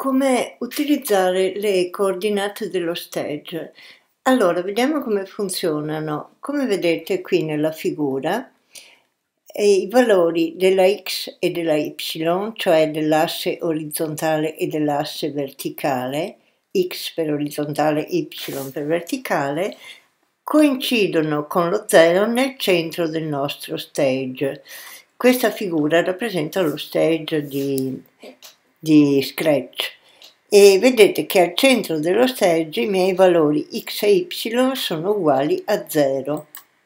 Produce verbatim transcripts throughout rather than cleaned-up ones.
Come utilizzare le coordinate dello stage? Allora, vediamo come funzionano. Come vedete qui nella figura, eh, i valori della x e della y, cioè dell'asse orizzontale e dell'asse verticale, x per orizzontale, y per verticale, coincidono con lo zero nel centro del nostro stage. Questa figura rappresenta lo stage di, di Scratch e vedete che al centro dello stage i miei valori x e y sono uguali a zero.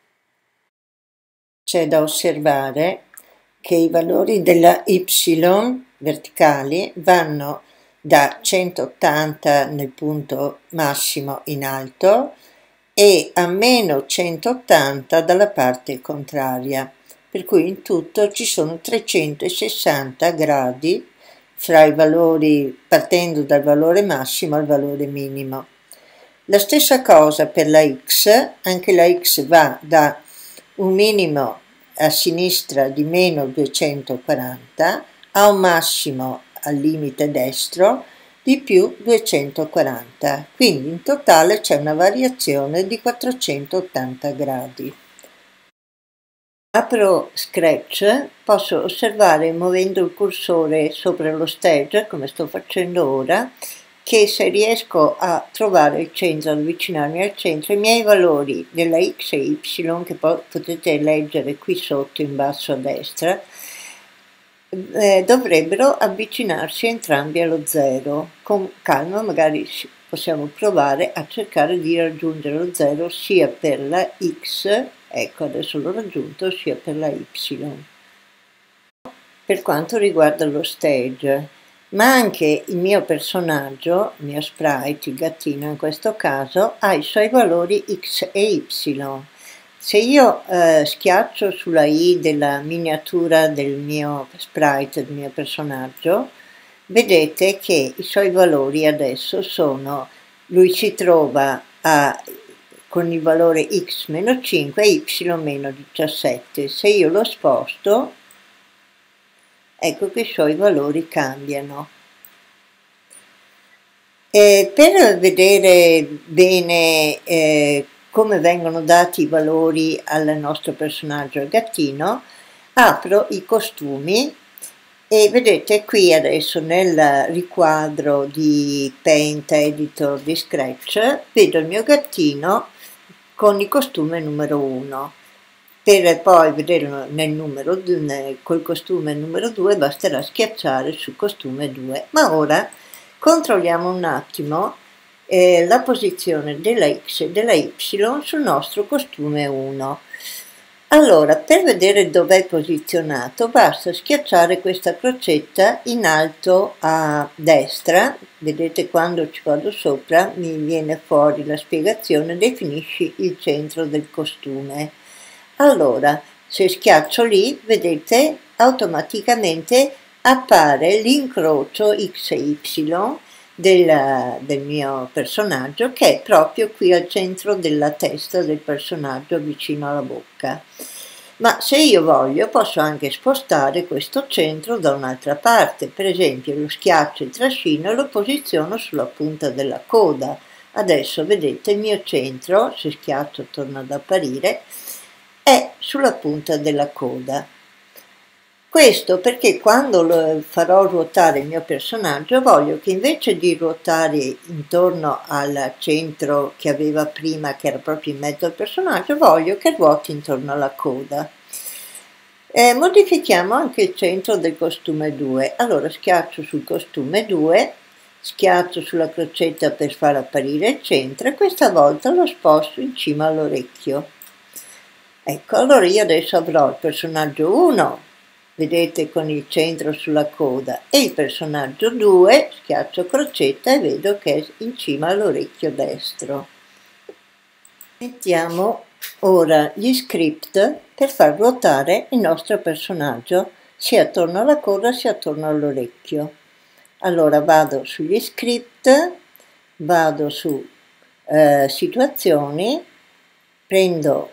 C'è da osservare che i valori della y verticali vanno da centottanta nel punto massimo in alto e a meno centottanta dalla parte contraria, per cui in tutto ci sono trecentosessanta gradi fra i valori, partendo dal valore massimo al valore minimo. La stessa cosa per la x, anche la x va da un minimo a sinistra di meno duecentoquaranta a un massimo al limite destro di più duecentoquaranta, quindi in totale c'è una variazione di quattrocentottanta gradi. Apro Scratch, posso osservare muovendo il cursore sopra lo stage, come sto facendo ora, che se riesco a trovare il centro, ad avvicinarmi al centro, i miei valori della x e y, che poi potete leggere qui sotto in basso a destra, eh, dovrebbero avvicinarsi entrambi allo zero. Con calma magari possiamo provare a cercare di raggiungere lo zero sia per la x, ecco adesso l'ho raggiunto, sia per la y. Per quanto riguarda lo stage, ma anche il mio personaggio, il mio sprite, il gattino in questo caso, ha i suoi valori x e y. Se io eh, schiaccio sulla i della miniatura del mio sprite, del mio personaggio, vedete che i suoi valori adesso sono, lui si trova a, con il valore x meno cinque e y meno diciassette. Se io lo sposto, ecco che i suoi valori cambiano. E per vedere bene eh, come vengono dati i valori al nostro personaggio, al gattino, apro i costumi e vedete qui adesso nel riquadro di Paint Editor di Scratch vedo il mio gattino con il costume numero uno. Per poi vederlo nel numero due, col costume numero due basterà schiacciare sul costume due. Ma ora controlliamo un attimo eh, la posizione della x e della y sul nostro costume uno. Allora, per vedere dove è posizionato basta schiacciare questa crocetta in alto a destra. Vedete, quando ci vado sopra mi viene fuori la spiegazione, definisci il centro del costume. Allora, se schiaccio lì, vedete, automaticamente appare l'incrocio x e y del, del mio personaggio, che è proprio qui al centro della testa del personaggio, vicino alla bocca. Ma se io voglio posso anche spostare questo centro da un'altra parte, per esempio lo schiaccio e trascino e lo posiziono sulla punta della coda. Adesso vedete il mio centro, se schiaccio torna ad apparire, è sulla punta della coda. Questo perché quando lo farò ruotare il mio personaggio voglio che invece di ruotare intorno al centro che aveva prima, che era proprio in mezzo al personaggio, voglio che ruoti intorno alla coda. Eh, modifichiamo anche il centro del costume due. Allora schiaccio sul costume due, schiaccio sulla crocetta per far apparire il centro e questa volta lo sposto in cima all'orecchio. Ecco, allora io adesso avrò il personaggio uno, vedete, con il centro sulla coda, e il personaggio due, schiaccio crocetta e vedo che è in cima all'orecchio destro. Mettiamo ora gli script per far ruotare il nostro personaggio sia attorno alla coda sia attorno all'orecchio. Allora vado sugli script, vado su eh, situazioni, prendo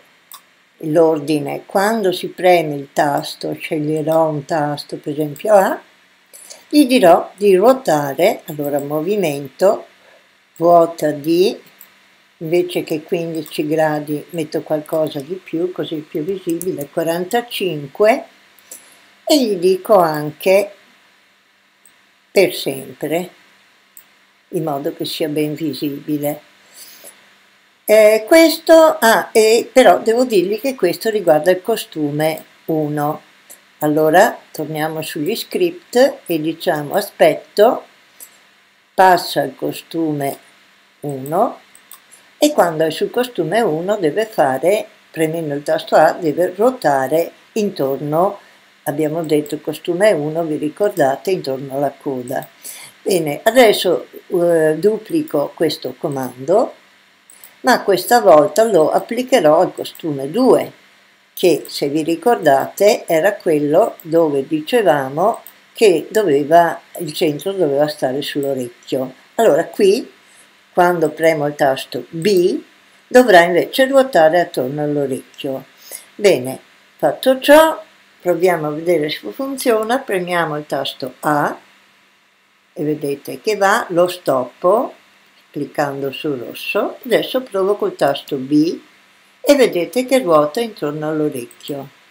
l'ordine, quando si preme il tasto sceglierò un tasto, per esempio A, gli dirò di ruotare, allora movimento, ruota di, invece che quindici gradi metto qualcosa di più, così è più visibile, quarantacinque, e gli dico anche per sempre, in modo che sia ben visibile. Eh, questo, ah, e però devo dirgli che questo riguarda il costume uno. Allora torniamo sugli script e diciamo aspetto, passa al costume uno e quando è sul costume uno deve fare, premendo il tasto A, deve ruotare intorno, abbiamo detto costume uno, vi ricordate, intorno alla coda. Bene, adesso eh, duplico questo comando, ma questa volta lo applicherò al costume due, che se vi ricordate era quello dove dicevamo che doveva, il centro doveva stare sull'orecchio. Allora qui, quando premo il tasto B, dovrà invece ruotare attorno all'orecchio. Bene, fatto ciò, proviamo a vedere se funziona, premiamo il tasto A e vedete che va, lo stoppo cliccando sul rosso, adesso provo col tasto B e vedete che ruota intorno all'orecchio.